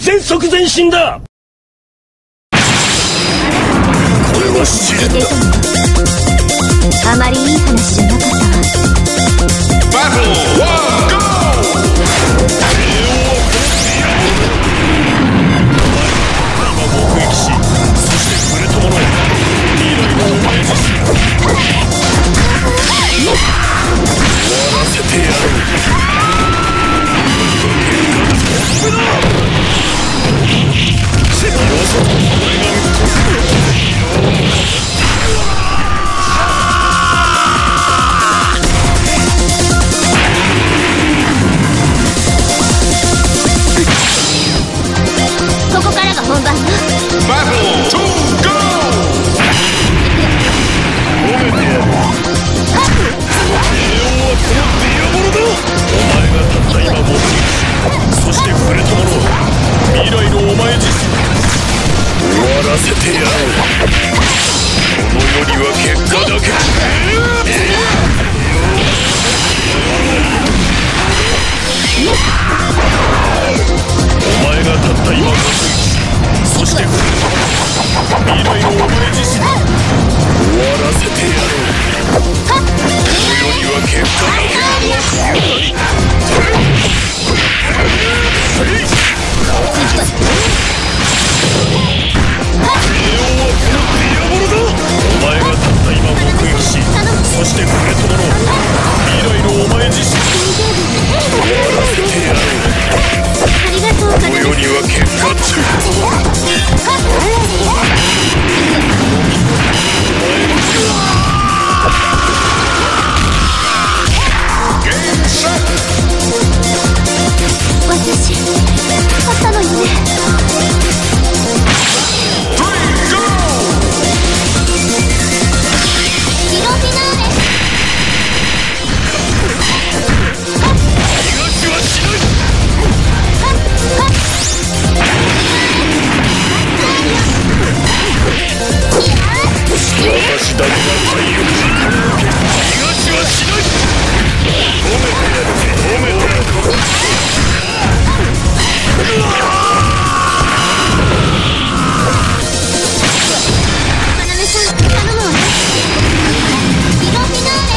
全速前進だ。これは試練だ。 あまりいい話じゃなかったわ。 バトルワンゴー。今目撃し、そして触れたもの未来のお前自身終わらせてやる。 ここからが本番よ。 バトルトゥーゴー。褒めてやる。お前がたった今目撃し、そして触れたものは未来のお前自身終わらせてやろう。この世には結果だけ。お前がたった今目撃し、そして触れたものは未来のお前自身終わらせてやろう。この世には結果だけ。お前がたった今目撃し、そして触れたものは未来のお前自身終わらせてやろう。この世には結果中。 私勝ったのよね。 私だけが体力時間を受け、逃がしはしない。褒めてやる。褒めてやる。 まなめさん、頼むわね。色フィナーレ。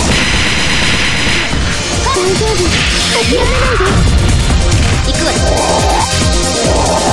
大丈夫、諦めないで。行くわよ。